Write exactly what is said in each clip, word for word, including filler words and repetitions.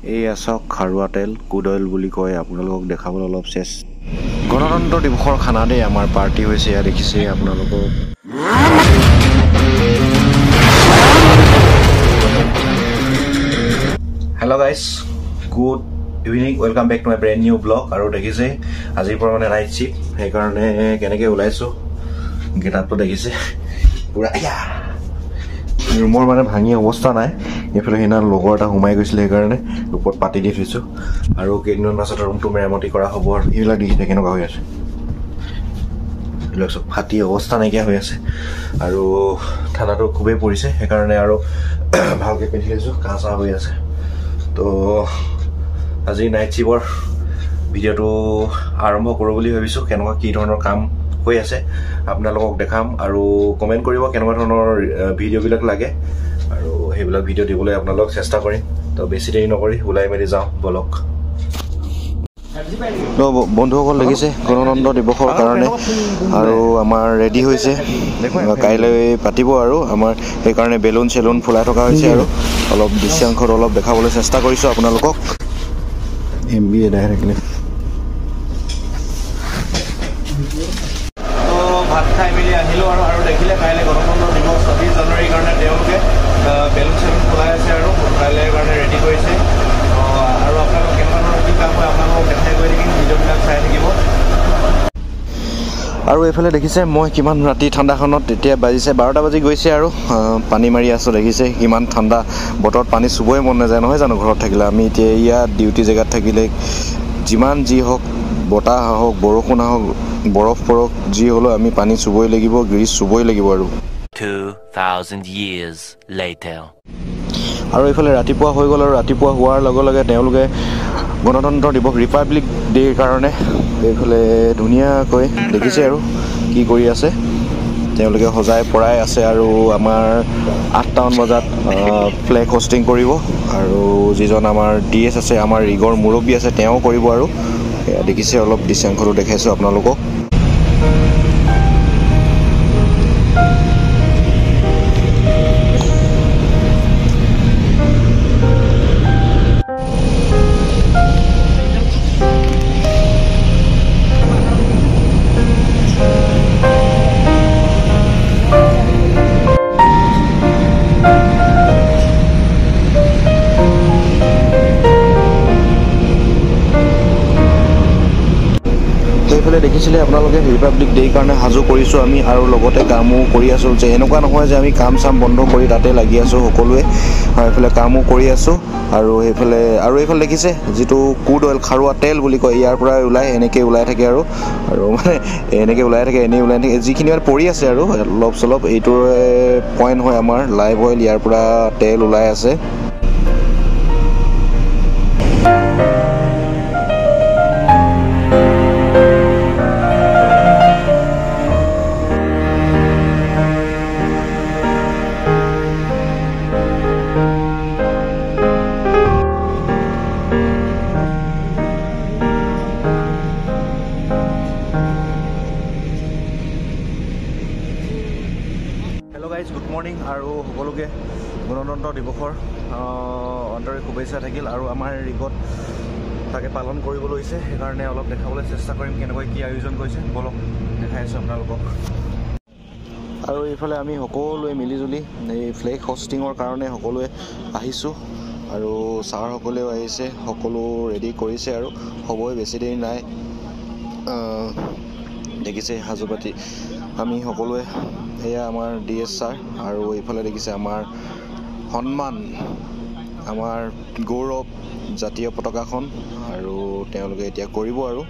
এই আছক খাৰুৱা তেল কুড অইল বুলি কয় আপোনালোকক দেখাবলৈ অলপ চেষ্টা গণতন্ত্ৰ দিৱসৰ খানা দেই আমাৰ পাৰ্টি হৈছে এয়া দেখিছে আপোনালোকক hello' guys good evening welcome back to my brand new blog আৰু দেখিছে আজিৰ পৰা মানে নাইট শ্বিফ্ট সেইকাৰণে কেনেকৈ ওলাইছোঁ গেটআপটো দেখিছে পুৰা ৰুমৰ মানে ভাঙি অৱস্থা নাই এইফালে সেইদিনা লগৰ এটা সোমাই গৈছিলে সেইকাৰণে ওপৰত পাতি দি থৈছোঁ আৰু কেইদিনমান পাছত ৰুমটো মেৰামতি কৰা হ'ব আৰু এইবিলাক দেখিছে কেনেকুৱা হৈ আছে এইবিলাক চব ফাটি অৱস্থা নাইকিয়া হৈ আছে আৰু ঠাণ্ডাটো খুবেই পৰিছে সেইকাৰণে আৰু ভালকৈ পিন্ধি লৈছোঁ কাহ চাহ হৈ আছে তো আজি নাইট শ্বিফ্টৰ ভিডিঅ'টো আৰম্ভ কৰোঁ বুলি ভাবিছোঁ কেনেকুৱা কি ধৰণৰ কাম হৈ আছে আপোনালোকক দেখাম আৰু কমেণ্ট কৰিব কেনেকুৱা ধৰণৰ ভিডিঅ'বিলাক লাগে আৰু সেইবিলাক ভিডিঅ' দিবলৈ আপোনালোক চেষ্টা কৰিম তো বেছি দেৰি নকৰি ওলাই মেলি যাওঁ বলক তো বন্ধুসকল দেখিছে গণতন্ত্ৰ দিৱসৰ কাৰণে আৰু আমাৰ ৰেডি হৈছে কাইলৈ পাতিব আৰু আমাৰ সেইকাৰণে বেলুন চেলুন ফুলাই থকা হৈছে আৰু অলপ দৃশ্যাংশটো অলপ দেখাবলৈ চেষ্টা কৰিছোঁ আপোনালোকক এম বি এ ডাইৰেক্টলি তো ভাত খাই মেলি আহিলোঁ আৰু আৰু দেখিলে কাইলৈ গণতন্ত্ৰ দিৱস ছাব্বিছ জানুৱাৰীৰ কাৰণে তেওঁলোকে বেলুন চেলুন ফুলাই আছে আৰু কাইলৈৰ কাৰণে ৰেডি কৰিছে আৰু আপোনালোক কেনেকুৱা ধৰণৰ কি কাম হয় আপোনালোকক দেখাই গৈ থাকিম ভিডিঅ'বিলাক চাই থাকিব আৰু এইফালে দেখিছে মই কিমান ৰাতি ঠাণ্ডাখনত এতিয়া বাজিছে বাৰটা বাজি গৈছে আৰু পানী মাৰি আছোঁ দেখিছে কিমান ঠাণ্ডা বতৰত পানী চুবই মন নাযায় নহয় জানো ঘৰত থাকিলে আমি এতিয়া ইয়াত ডিউটি জেগাত থাকিলে যিমান যি হওক বতাহ আহক বৰষুণ আহক বৰফ পৰক যি হ'লেও আমি পানী চুবই লাগিব গ্ৰীজ চুবই লাগিব আৰু two thousand years later আৰু এইফালে ৰাতিপুৱা হৈ গ'ল আৰু ৰাতিপুৱা হোৱাৰ লগে লগে তেওঁলোকে গণতন্ত্ৰ দিৱস ৰিপাব্লিক ডে'ৰ কাৰণে এইফালে ধুনীয়াকৈ দেখিছে আৰু কি কৰি আছে তেওঁলোকে সজাই পৰাই আছে আৰু আমাৰ আঠটামান বজাত ফ্লেগ হোষ্টিং কৰিব আৰু যিজন আমাৰ ডি এছ আছে আমাৰ ৰিগৰ মুৰব্বী আছে তেওঁ কৰিব আৰু দেখিছে অলপ দৃশ্যাংশটো দেখাইছোঁ আপোনালোকক দেখিছিলে আপোনালোকে ৰিপাব্লিক ডে'ৰ কাৰণে সাজু কৰিছোঁ আমি আৰু লগতে কামো কৰি আছোঁ যে এনেকুৱা নহয় যে আমি কাম চাম বন্ধ কৰি তাতে লাগি আছোঁ সকলোৱে আৰু এইফালে কামো কৰি আছোঁ আৰু সেইফালে আৰু এইফালে দেখিছে যিটো কুড অইল খাৰুৱা তেল বুলি কয় ইয়াৰ পৰা ওলাই এনেকৈ ওলাই থাকে আৰু আৰু মানে এনেকৈ ওলাই থাকে এনেই ওলাই থাকে যিখিনি মানে পৰি আছে আৰু অলপ চলপ এইটোৰ পইণ্ট হয় আমাৰ লাইভ অইল ইয়াৰ পৰা তেল ওলাই আছে গুড মৰ্ণিং আৰু সকলোকে গণতন্ত্ৰ দিৱসৰ আন্তৰিক শুভেচ্ছা থাকিল আৰু আমাৰ ৰিগত তাকে পালন কৰিব লৈছে সেইকাৰণে অলপ দেখাবলৈ চেষ্টা কৰিম কেনেকৈ কি আয়োজন কৰিছে বলক দেখাই আছোঁ আপোনালোকক আৰু এইফালে আমি সকলোৱে মিলিজুলি এই ফ্লেগ হোষ্টিঙৰ কাৰণে সকলোৱে আহিছোঁ আৰু ছাৰসকলেও আহিছে সকলো ৰেডি কৰিছে আৰু হ'বই বেছি দেৰি নাই দেখিছে সাজু পাতি আমি সকলোৱে এয়া আমাৰ ডি এছ ছাৰ আৰু এইফালে দেখিছে আমাৰ সন্মান আমাৰ গৌৰৱ জাতীয় পতাকাখন আৰু তেওঁলোকে এতিয়া কৰিব আৰু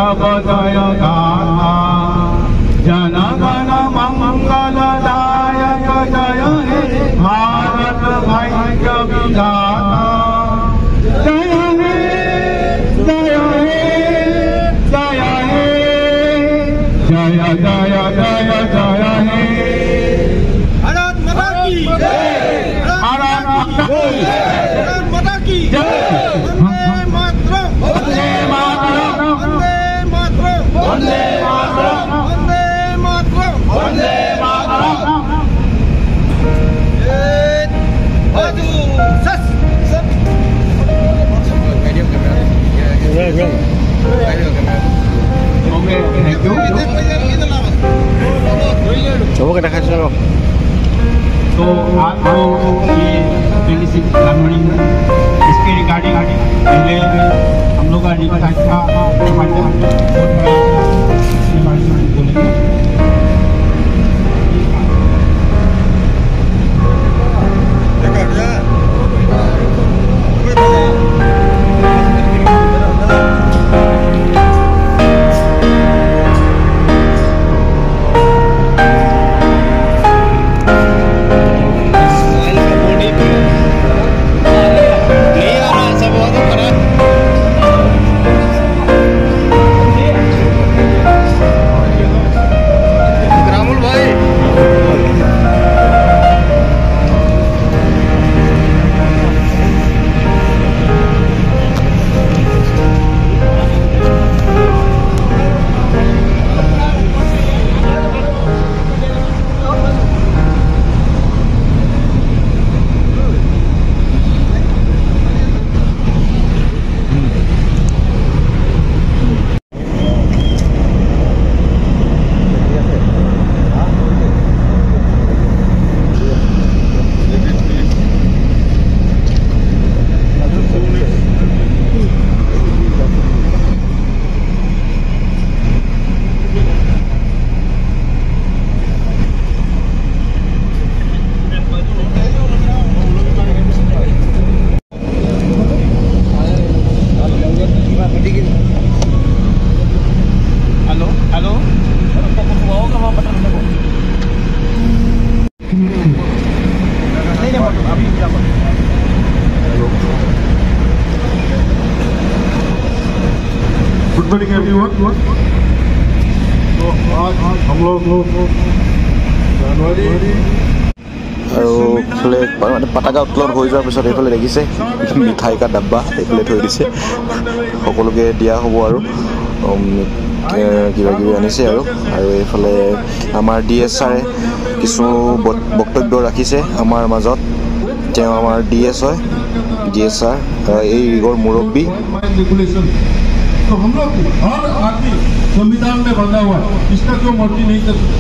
तव जय गाथा जन गण मंगलदायक जय हे भारत भाग्य विधाता जय हे जय हे जय हे जय जय जय जय हे भारत माता की जय भारत माता की जय वंदे मातरम वंदे मातरम वंदे मातरम वंदे मातरम वंदे मातरम बाजू सस medium camera okay thank you चलो के देखा चलो तो आप लोग ये ट्वेंटी सिक्स जनवरी इसके रिगार्डिंग पहले हम लोग का रिक्वेस्ट था गुड मॉर्निंग एवरीवन। तो आज हम लोग जनवरी আৰু এইফালে মানে পতাকা উত্তোলন হৈ যোৱাৰ পিছত এইফালে দেখিছে মিঠাই কা ডাব্বা এইফালে থৈ দিছে সকলোকে দিয়া হ'ব আৰু কিবা কিবি আনিছে আৰু আৰু এইফালে আমাৰ ডি এছ ছাৰে কিছু বক্তব্য ৰাখিছে আমাৰ মাজত। তেওঁ আমাৰ ডি এছ হয়, ডি এছ ছাৰ এই ৰিগৰ মুৰব্বী। तो हम लोग हर आदमी संविधान में बंधा हुआ है, इसका क्यों मर्जी नहीं कर सकता।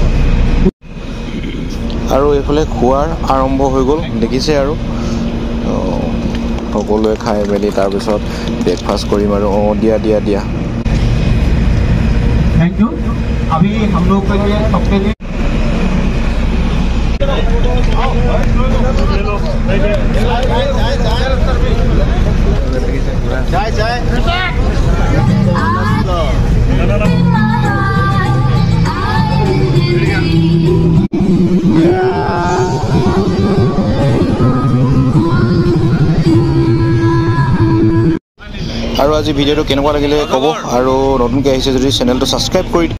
আৰু এইফালে খোৱাৰ আৰম্ভ হৈ গ'ল দেখিছে আৰু সকলোৱে খাই মেলি তাৰপিছত ব্ৰেকফাষ্ট কৰিম আৰু অঁ দিয়া দিয়া দিয়া थैंक यू। अभी हम लोग के लिए सबके लिए जाए जाए আৰু আজি ভিডিঅ'টো কেনেকুৱা লাগিলে ক'ব আৰু নতুনকৈ আহিছে যদি চেনেলটো ছাবস্ক্ৰাইব কৰি